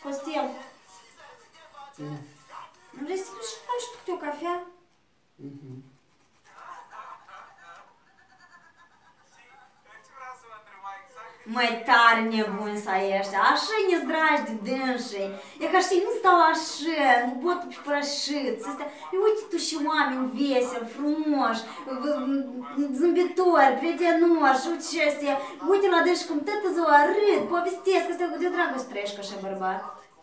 Costel. Nu vrei să te duci și faci câte o cafea? Mai tare nebuni să ai ăștia, așa ne-s dragi de dânsii. E ca știi, nu stau așa, nu botă pe prășiți, astea. Uite tu și oameni veseli, frumoși, zâmbitori, prietenoși, uite și astea. Uite la dânsii cum toată ziua râd, povestesc, astea de dragoste trăiești ca așa bărbat.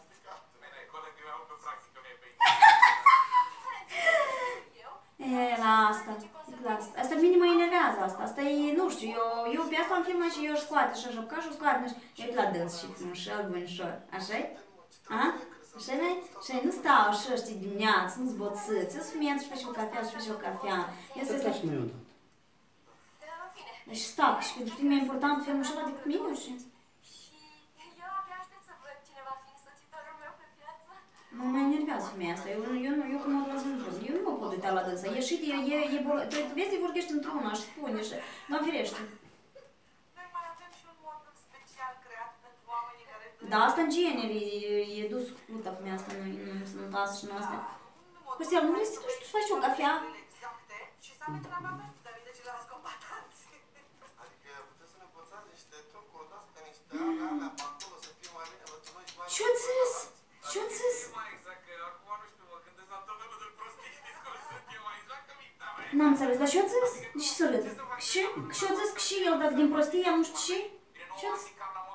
E, la asta. Asta mine mă enervează asta. Asta e, nu știu, eu pe asta am filmat și eu își scoate și așa, ca și-o scoate și eu la dâns și frumușor, bunișor. Așa-i? A? Așa-i? Și nu stau așa, știi, dimineață, nu-ți boțâți. Eu sunt femeie, și faci o cafea, și faci o cafea. Eu să stai. Deci stau, și pentru tine e important filmul ăla decât mine, și? Mă enervează femeia asta, eu când mă las într-un, eu nu mă pot uita la dânsa, ieșit, tu vezi, îi vorbești într-una și spune și, Doamne ferește. Da, asta în genere, e dus cu pluta femeia asta, nu sănătoasă și nu astea. Costel, nu vrei să te duci, tu să faci o cafea? Ce-o zis? Ce-o zis? N-am înțeles, dar și-o zis? Și să râd. Și-o zis că și el, dacă din prostie, nu știu ce? Și-o zis?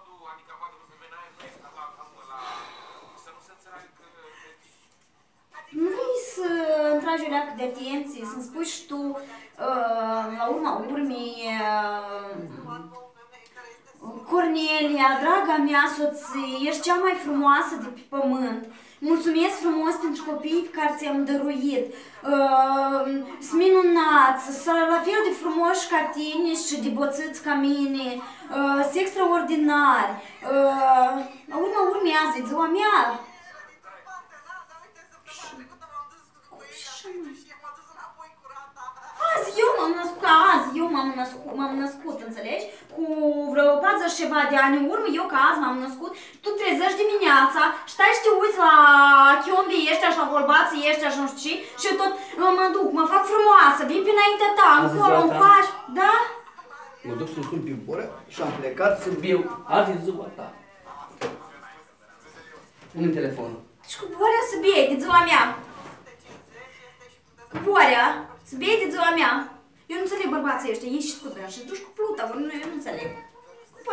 Nu vrei să tragi o leacă de atenție, să-mi spui și tu, la urma urmei, Cornelia, draga mea soție, ești cea mai frumoasă de pe pământ. Mulțumesc frumos pentru copiii pe care ți-am dăruit. Sunt minunați, sunt la fel de frumoși ca tine și de boțâți ca mine. Sunt extraordinari. La urma urmează, e ziua mea. Azi eu m-am născut, înțelegi? Cu vreo 40 ceva de ani în urmă, eu că azi m-am născut, tu trezești dimineața, stai și te uiți la chiombii ăștia și la bolbații ăștia și nu știu ce, și eu tot mă duc, mă fac frumoasă, vin pe înaintea ta, încolo, în pași, da? Mă duc să-mi sun pe boră și am plecat să viu. Azi e ziua ta. Pune telefonul. Și cu Borea să bei de ziua mea. Cu Borea să bei de ziua mea. Eu nu înțeleg bărbații ăștia, ei și scutură și duci cu pluta, eu nu înțeleg.